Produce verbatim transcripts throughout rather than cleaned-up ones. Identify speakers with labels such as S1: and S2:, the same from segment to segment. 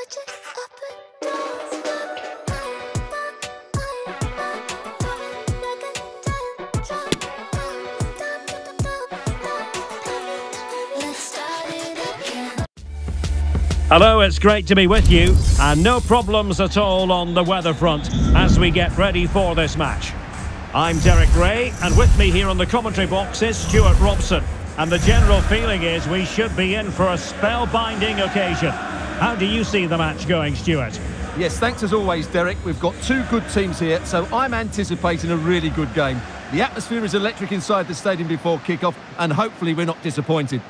S1: Hello, it's great to be with you, and no problems at all on the weather front as we get ready for this match. I'm Derek Ray, and with me here on the commentary box is Stuart Robson. And the general feeling is we should be in for a spellbinding occasion. How do you see the match going, Stuart?
S2: Yes, thanks as always, Derek. We've got two good teams here, so I'm anticipating a really good game. The atmosphere is electric inside the stadium before kick-off, and hopefully we're not disappointed.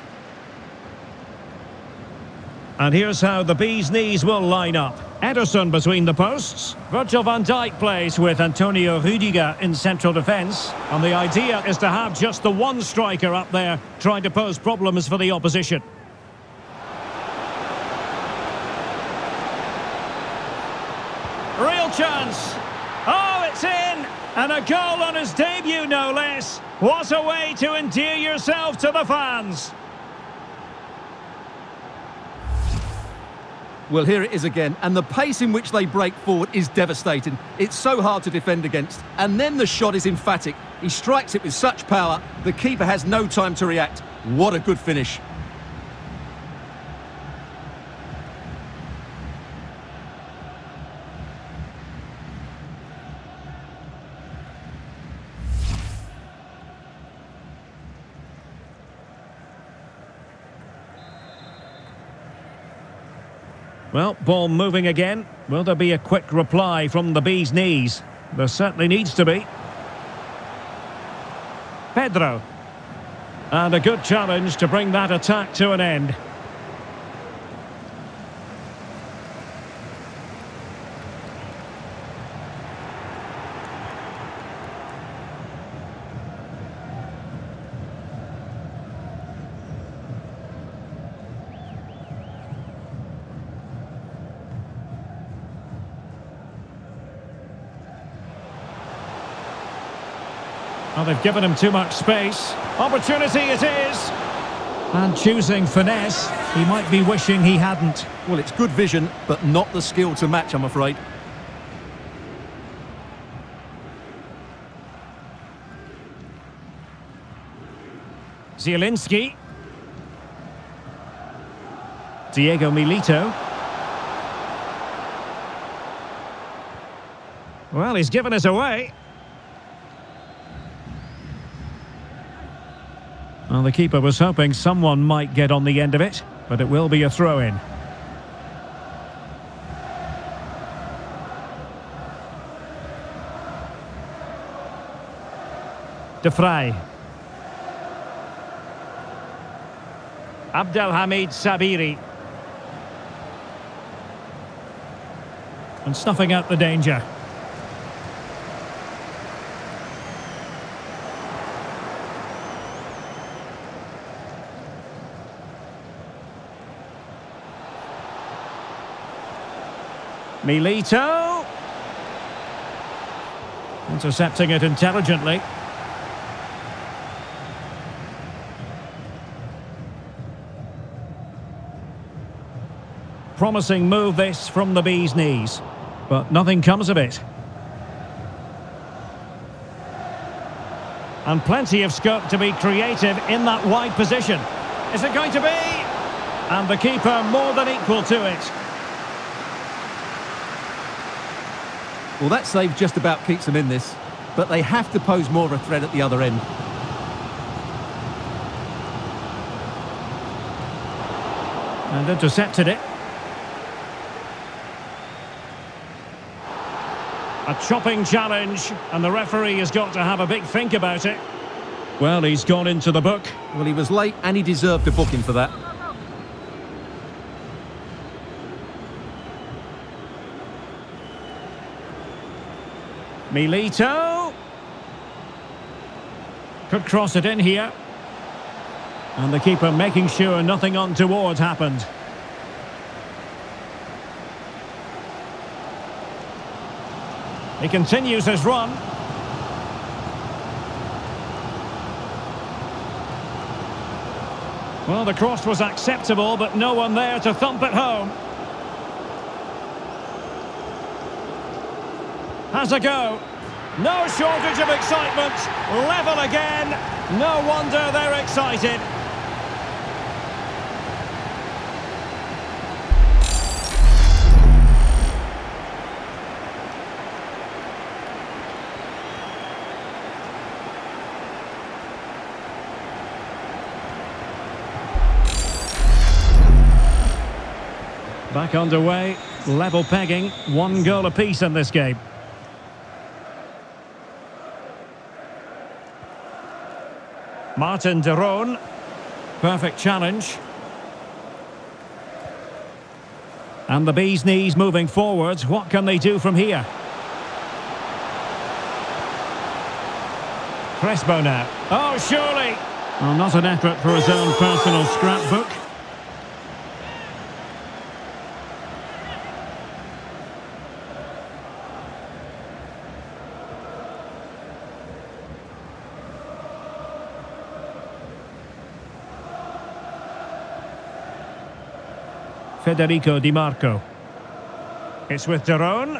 S1: And here's how the bee's knees will line up. Ederson between the posts. Virgil van Dijk plays with Antonio Rudiger in central defence. And the idea is to have just the one striker up there trying to pose problems for the opposition. Real chance. Oh, it's in! And a goal on his debut, no less. What a way to endear yourself to the fans.
S2: Well, here it is again, and the pace in which they break forward is devastating. It's so hard to defend against. And then the shot is emphatic. He strikes it with such power, the keeper has no time to react. What a good finish.
S1: Well, ball moving again. Will there be a quick reply from the bee's knees? There certainly needs to be. Pedro. And a good challenge to bring that attack to an end. Well, they've given him too much space. Opportunity it is. And choosing finesse, he might be wishing he hadn't.
S2: Well, it's good vision, but not the skill to match, I'm afraid.
S1: Zielinski. Diego Milito. Well, he's given us away. Well, the keeper was hoping someone might get on the end of it, but it will be a throw-in. De Vrij. Abdelhamid Sabiri. And snuffing out the danger. Milito. Intercepting it intelligently. Promising move this from the bee's knees, but nothing comes of it. And plenty of scope to be creative in that wide position. Is it going to be? And the keeper more than equal to it.
S2: Well, that save just about keeps them in this, but they have to pose more of a threat at the other end.
S1: And intercepted it. A chopping challenge, and the referee has got to have a big think about it. Well, he's gone into the book.
S2: Well, he was late, and he deserved a booking for that.
S1: Milito. Could cross it in here. And the keeper making sure nothing untoward happened. He continues his run. Well, the cross was acceptable, but no one there to thump it home. has a go. No shortage of excitement. Level again. No wonder they're excited. Back underway, level pegging, one goal apiece in this game. Martin de Roon, perfect challenge. And the bee's knees moving forwards, what can they do from here? Crespo now. Oh, surely! Well, not an effort for his own personal scrapbook. Federico Di Marco. It's with de Roon.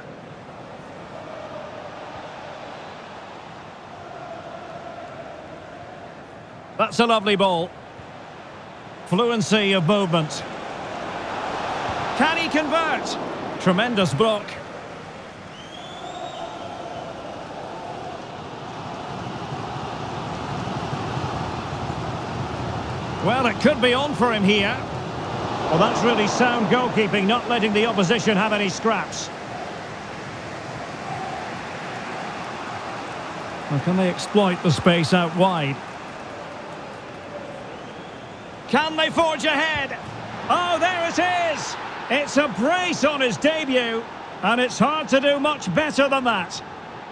S1: That's a lovely ball. Fluency of movement. Can he convert? Tremendous block. Well, it could be on for him here. Well, that's really sound goalkeeping, not letting the opposition have any scraps. Well, can they exploit the space out wide? Can they forge ahead? Oh, there it is! It's a brace on his debut, and it's hard to do much better than that.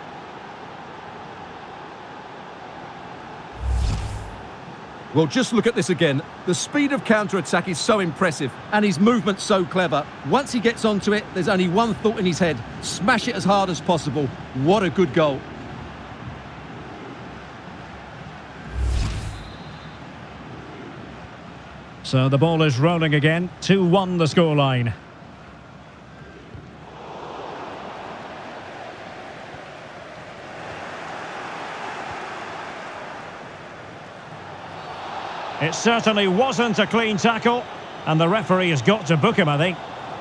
S2: Well, just look at this again. The speed of counter-attack is so impressive, and his movement so clever. Once he gets onto it, there's only one thought in his head. Smash it as hard as possible. What a good goal.
S1: So the ball is rolling again. two one the scoreline. It certainly wasn't a clean tackle, and the referee has got to book him, I think.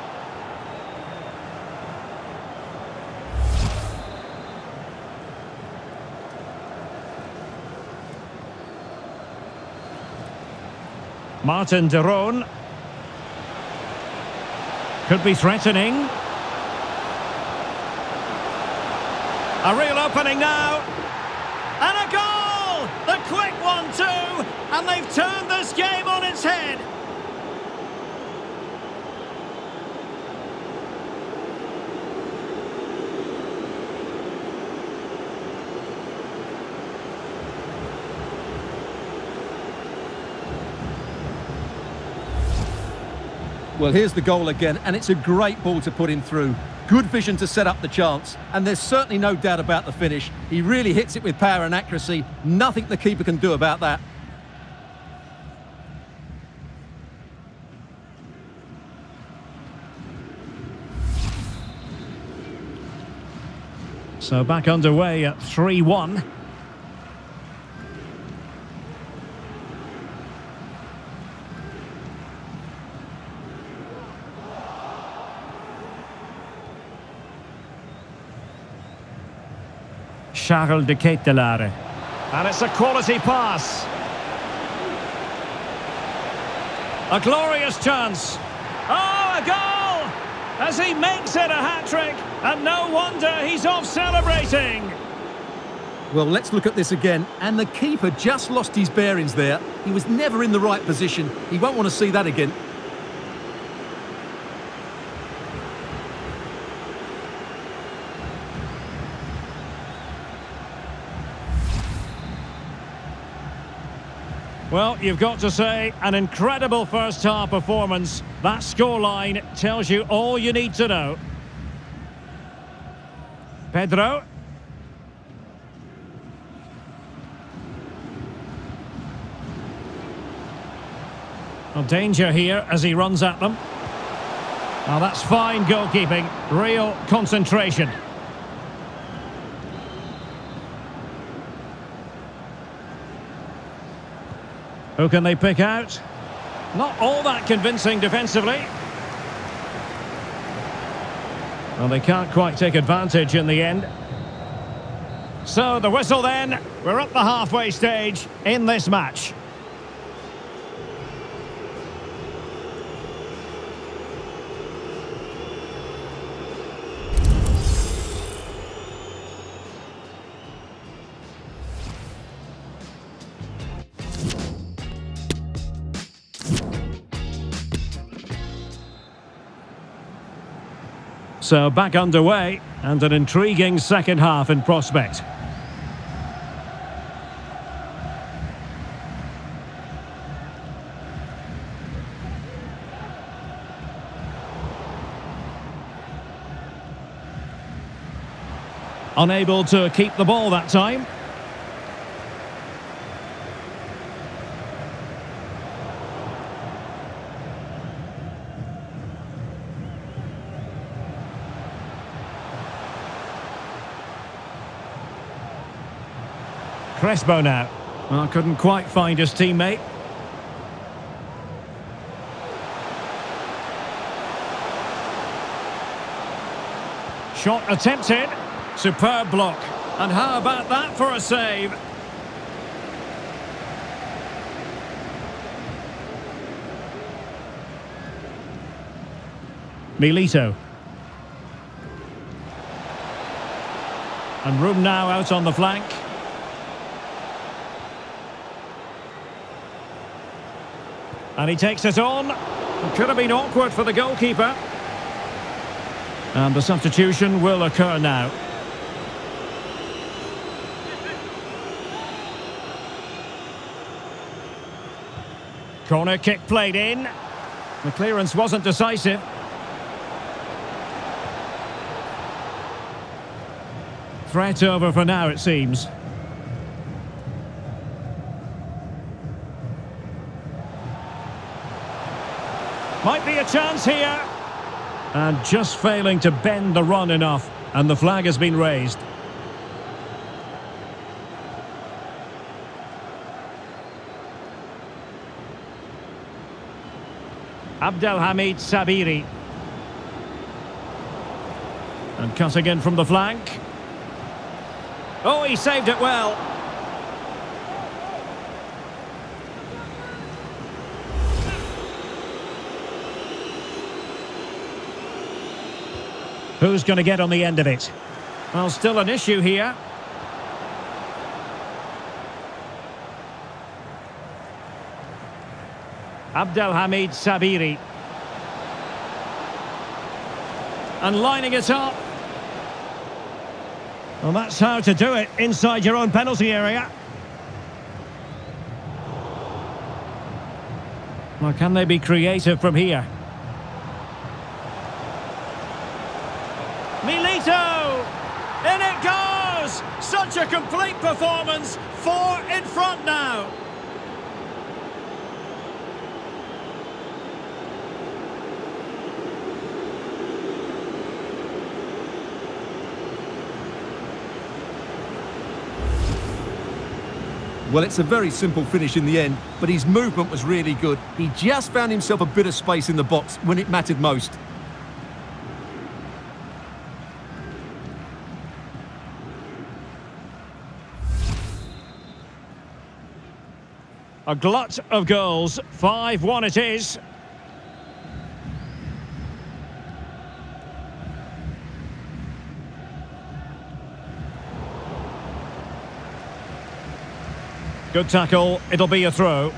S1: Martin de Roon. Could be threatening. A real opening now. And a goal! The quick one too! And they've turned this game on its head.
S2: Well, here's the goal again, and it's a great ball to put him through. Good vision to set up the chance, and there's certainly no doubt about the finish. He really hits it with power and accuracy. Nothing the keeper can do about that.
S1: So back underway at three one. Charles de Ketelaere. And it's a quality pass. A glorious chance. Oh, a goal! As he makes it a hat-trick. And no wonder he's off celebrating.
S2: Well, let's look at this again. And the keeper just lost his bearings there. He was never in the right position. He won't want to see that again.
S1: Well, you've got to say, an incredible first-half performance. That scoreline tells you all you need to know. Pedro. Well, danger here as he runs at them. Now that's fine goalkeeping, real concentration. Who can they pick out? Not all that convincing defensively. Well, they can't quite take advantage in the end. So, the whistle then. We're at the halfway stage in this match. So back underway, and an intriguing second half in prospect. Unable to keep the ball that time. Crespo now. Well, couldn't quite find his teammate. Shot attempted. Superb block. And how about that for a save? Milito. And room now out on the flank. And he takes it on. It could have been awkward for the goalkeeper. And the substitution will occur now. Corner kick played in. The clearance wasn't decisive. Threat over for now, it seems. Might be a chance here. And just failing to bend the run enough. And the flag has been raised. Abdelhamid Sabiri. And cutting in from the flank. Oh, he saved it well. Who's going to get on the end of it? Well, still an issue here. Abdelhamid Sabiri. And lining it up. Well, that's how to do it inside your own penalty area. Well, can they be creative from here? Milito! In it goes! Such a complete performance. Four in front now.
S2: Well, it's a very simple finish in the end, but his movement was really good. He just found himself a bit of space in the box when it mattered most.
S1: A glut of goals. five one it is. Good tackle. It'll be a throw.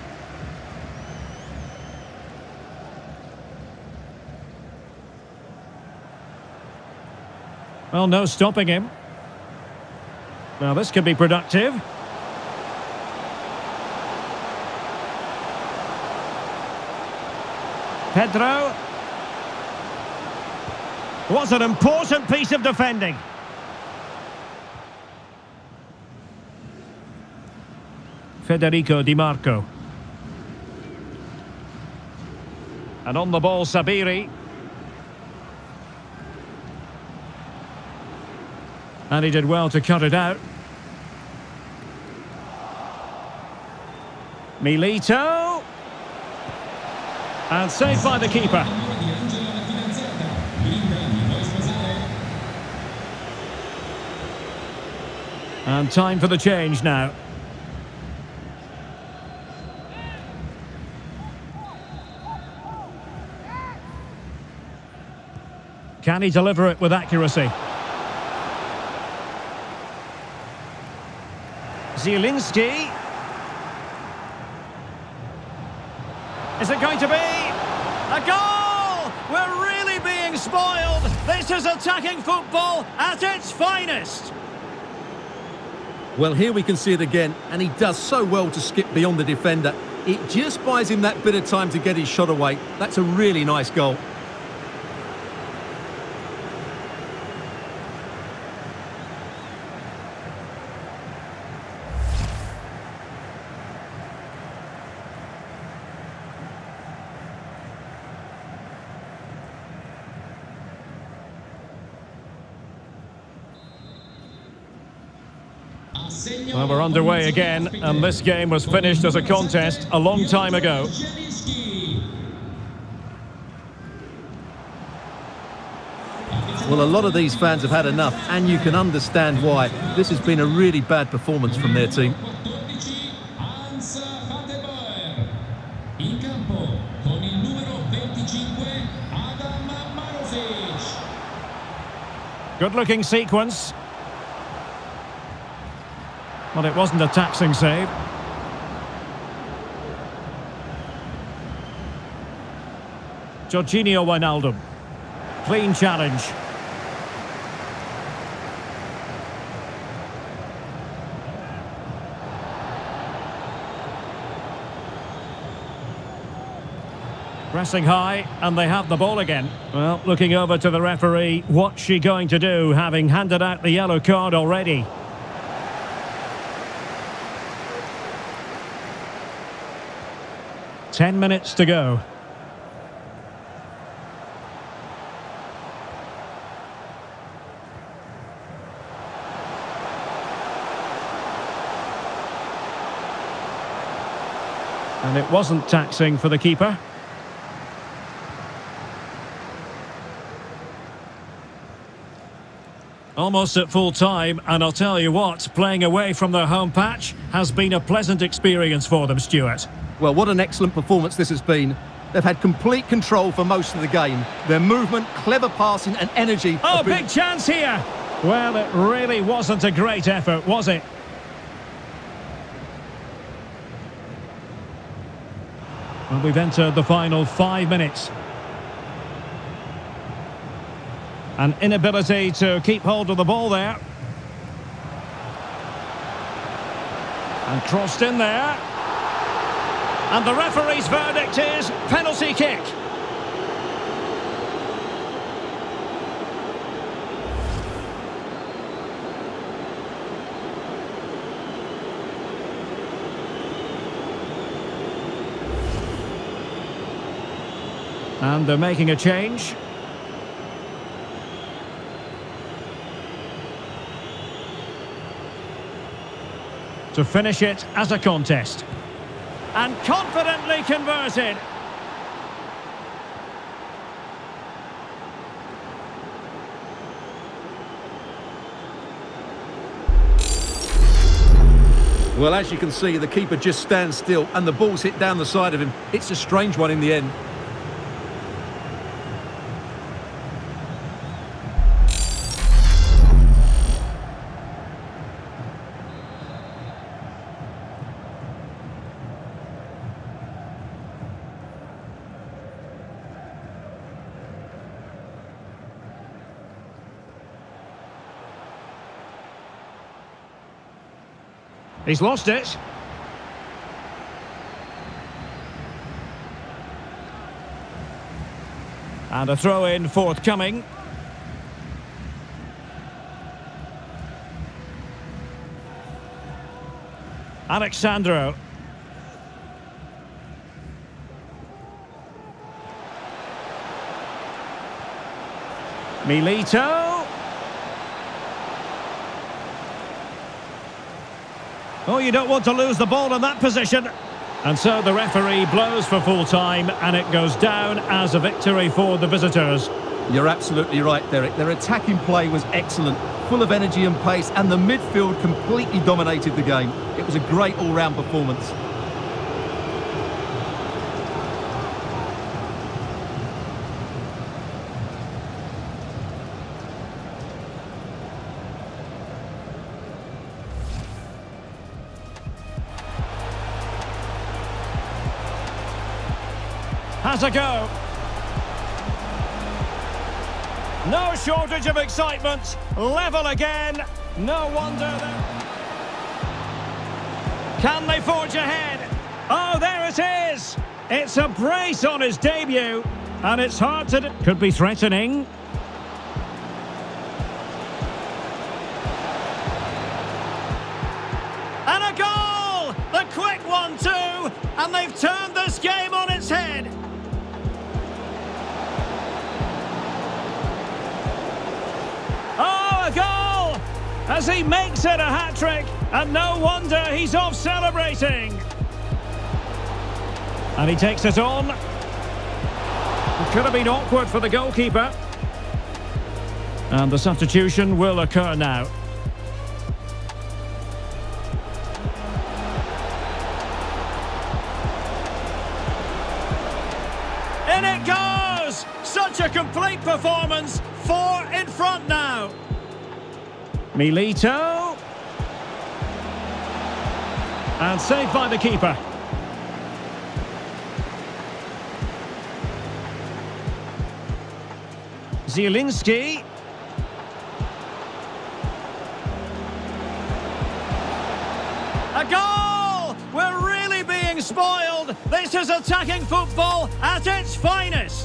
S1: Well, no stopping him. Now, this could be productive. Pedro. Was an important piece of defending. Federico Di Marco. And on the ball, Sabiri. And he did well to cut it out. Milito. And saved by the keeper. And time for the change now. Can he deliver it with accuracy? Zielinski. Is it going to be a goal? We're really being spoiled. This is attacking football at its finest.
S2: Well, here we can see it again, and he does so well to skip beyond the defender. It just buys him that bit of time to get his shot away. That's a really nice goal.
S1: Well, we're underway again, and this game was finished as a contest a long time ago.
S2: Well, a lot of these fans have had enough, and you can understand why. This has been a really bad performance from their team.
S1: Good-looking sequence. Well, it wasn't a taxing save. Jorginho Wijnaldum. Clean challenge. Pressing high, and they have the ball again. Well, looking over to the referee, what's she going to do, having handed out the yellow card already? Ten minutes to go. And it wasn't taxing for the keeper. Almost at full time, and I'll tell you what, playing away from their home patch has been a pleasant experience for them, Stuart.
S2: Well, what an excellent performance this has been. They've had complete control for most of the game. Their movement, clever passing and energy...
S1: Oh,
S2: been...
S1: big chance here! Well, it really wasn't a great effort, was it? Well, we've entered the final five minutes. An inability to keep hold of the ball there. And crossed in there. And the referee's verdict is penalty kick. And they're making a change. To finish it as a contest. And confidently converted.
S2: Well, as you can see, the keeper just stands still and the ball's hit down the side of him. It's a strange one in the end.
S1: He's lost it. And a throw-in forthcoming. Alexandro. Milito. Oh, you don't want to lose the ball in that position. And so the referee blows for full time and it goes down as a victory for the visitors.
S2: You're absolutely right, Derek. Their attacking play was excellent, full of energy and pace, and the midfield completely dominated the game. It was a great all-round performance.
S1: Has a go. No shortage of excitement. Level again. No wonder that... Can they forge ahead? Oh, there it is. It's a brace on his debut. And it's hard to... Could be threatening. And a goal! The quick one too. And they've turned this game on its head. Oh, a goal! As he makes it a hat-trick, and no wonder he's off celebrating. And he takes it on. It could have been awkward for the goalkeeper. And the substitution will occur now. In it goes! Such a complete performance. Four in front now. Milito. And saved by the keeper. Zielinski. A goal! We're really being spoiled. This is attacking football at its finest.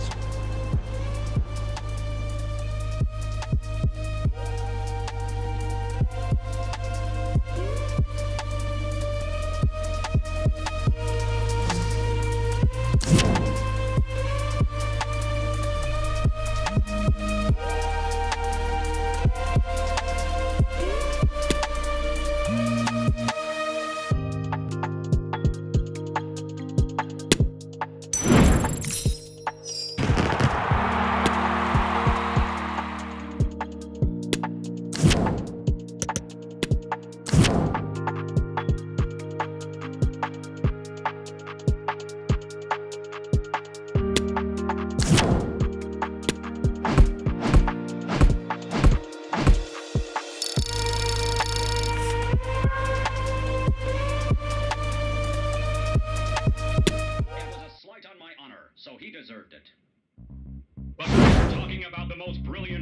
S3: So he deserved it. But we're talking about the most brilliant